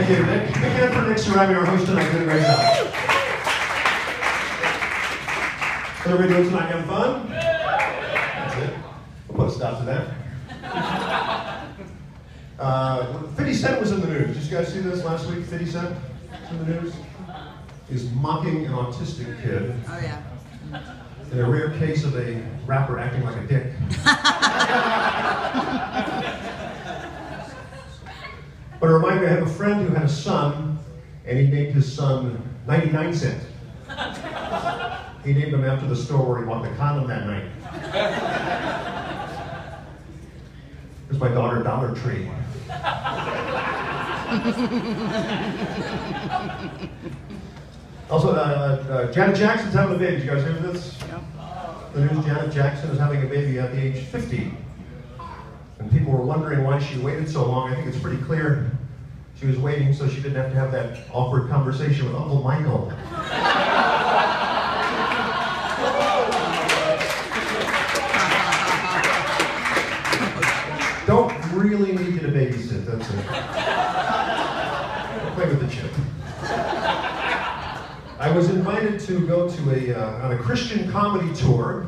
you, Nick. Big hand for Nick Cerami, our host tonight. Did a great job. What are we doing tonight? Having fun? That's it. We'll put a stop to that. 50 Cent was in the news. Did you guys see this last week? 50 Cent was in the news. He's mocking an autistic kid. Oh, yeah. In a rare case of a rapper acting like a dick. But it reminded me, I have a friend who had a son, and he named his son 99 Cent. He named him after the store where he bought the condom that night. Here's my daughter, Dollar Tree. Also, Janet Jackson's having a baby. Did you guys hear this? Yep. The news, Janet Jackson is having a baby at the age 50. And people were wondering why she waited so long. I think it's pretty clear she was waiting so she didn't have to have that awkward conversation with Uncle Michael. Don't really need you to babysit, that's it. Play with the chip. I was invited to go to on a Christian comedy tour.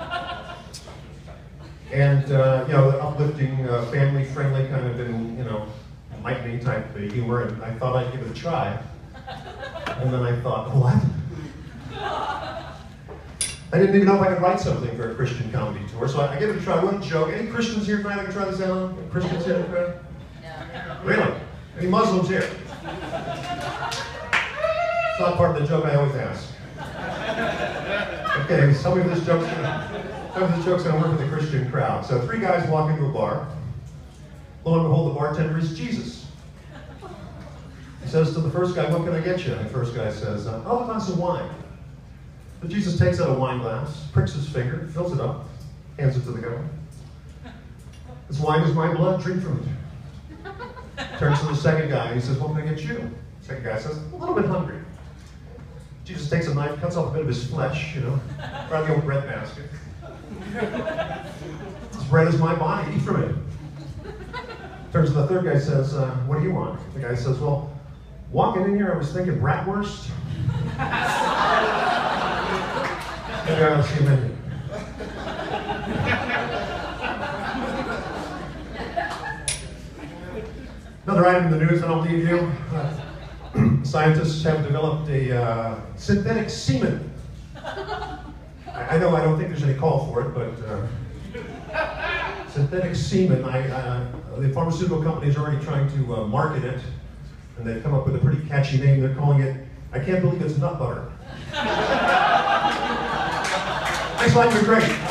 And, uplifting, family-friendly kind of, enlightening type of humor, and I thought I'd give it a try. And then I thought, what? I didn't even know if I could write something for a Christian comedy tour, so I gave it a try. One joke. Any Christians here tonight that can try this out? Any Christians here? No. Really? Any Muslims here? It's not part of the joke I always ask. Okay, some of this joke's gonna work with the Christian crowd. So 3 guys walk into a bar. Lo and behold, the bartender is Jesus. He says to the first guy, "What can I get you?" And the first guy says, "Oh, a glass of wine." So Jesus takes out a wine glass, pricks his finger, fills it up, hands it to the guy. "This wine is my blood, drink from it." Turns to the second guy and he says, "What can I get you?" The second guy says, "A little bit hungry." Jesus takes a knife, cuts off a bit of his flesh, right in the old bread basket. "This bread is my body, eat from it." Turns to the third guy, says, "What do you want?" The guy says, "Well, walking in here, I was thinking bratwurst." The guy, "I'll see you in a minute." Another item in the news, I don't leave you. Scientists have developed a synthetic semen. I know I don't think there's any call for it, but synthetic semen, the pharmaceutical companies are already trying to market it, and they've come up with a pretty catchy name. They're calling it, "I can't believe it's nut butter." Thanks a lot, you're great.